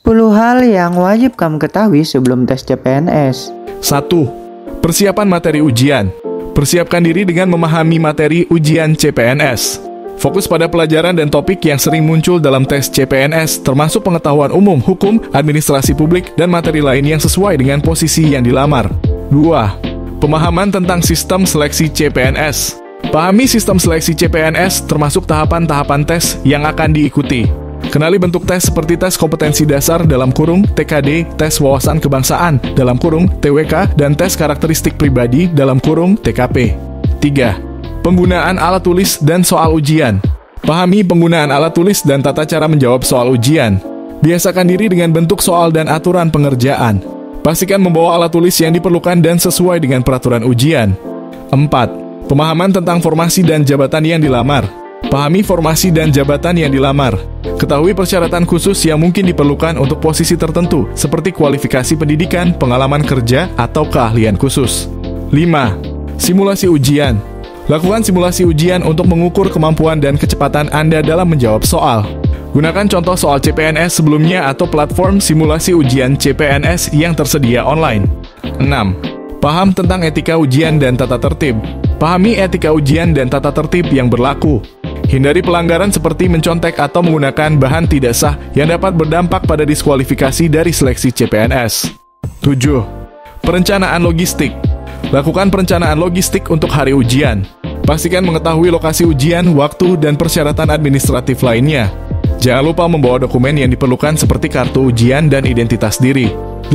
10 hal yang wajib kamu ketahui sebelum tes CPNS. 1. Persiapan materi ujian. Persiapkan diri dengan memahami materi ujian CPNS. Fokus pada pelajaran dan topik yang sering muncul dalam tes CPNS, termasuk pengetahuan umum, hukum, administrasi publik, dan materi lain yang sesuai dengan posisi yang dilamar. 2. Pemahaman tentang sistem seleksi CPNS. Pahami sistem seleksi CPNS, termasuk tahapan-tahapan tes yang akan diikuti. Kenali bentuk tes seperti tes kompetensi dasar dalam kurung TKD, tes wawasan kebangsaan dalam kurung TWK, dan tes karakteristik pribadi dalam kurung TKP. 3. Penggunaan alat tulis dan soal ujian. Pahami penggunaan alat tulis dan tata cara menjawab soal ujian. Biasakan diri dengan bentuk soal dan aturan pengerjaan. Pastikan membawa alat tulis yang diperlukan dan sesuai dengan peraturan ujian. 4. Pemahaman tentang formasi dan jabatan yang dilamar. Pahami formasi dan jabatan yang dilamar. Ketahui persyaratan khusus yang mungkin diperlukan untuk posisi tertentu, seperti kualifikasi pendidikan, pengalaman kerja, atau keahlian khusus. 5. Simulasi ujian. Lakukan simulasi ujian untuk mengukur kemampuan dan kecepatan Anda dalam menjawab soal. Gunakan contoh soal CPNS sebelumnya atau platform simulasi ujian CPNS yang tersedia online. 6. Paham tentang etika ujian dan tata tertib. Pahami etika ujian dan tata tertib yang berlaku. Hindari pelanggaran seperti mencontek atau menggunakan bahan tidak sah yang dapat berdampak pada diskualifikasi dari seleksi CPNS. 7. Perencanaan logistik. Lakukan perencanaan logistik untuk hari ujian. Pastikan mengetahui lokasi ujian, waktu, dan persyaratan administratif lainnya. Jangan lupa membawa dokumen yang diperlukan seperti kartu ujian dan identitas diri.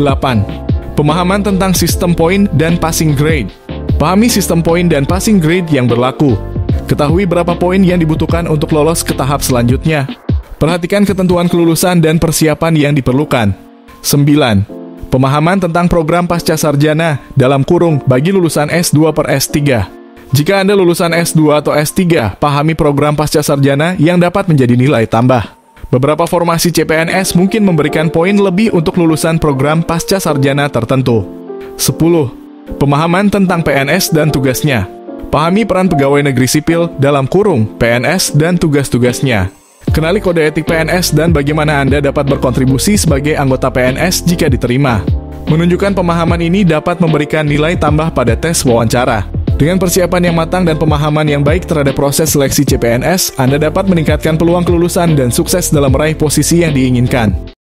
8. Pemahaman tentang sistem poin dan passing grade. Pahami sistem poin dan passing grade yang berlaku. Ketahui berapa poin yang dibutuhkan untuk lolos ke tahap selanjutnya. Perhatikan ketentuan kelulusan dan persiapan yang diperlukan. 9. Pemahaman tentang program pasca sarjana dalam kurung bagi lulusan S2 per S3. Jika Anda lulusan S2 atau S3, pahami program pasca sarjana yang dapat menjadi nilai tambah. Beberapa formasi CPNS mungkin memberikan poin lebih untuk lulusan program pasca sarjana tertentu. 10. Pemahaman tentang PNS dan tugasnya. Pahami peran pegawai negeri sipil dalam kurung PNS dan tugas-tugasnya. Kenali kode etik PNS dan bagaimana Anda dapat berkontribusi sebagai anggota PNS jika diterima. Menunjukkan pemahaman ini dapat memberikan nilai tambah pada tes wawancara. Dengan persiapan yang matang dan pemahaman yang baik terhadap proses seleksi CPNS, Anda dapat meningkatkan peluang kelulusan dan sukses dalam meraih posisi yang diinginkan.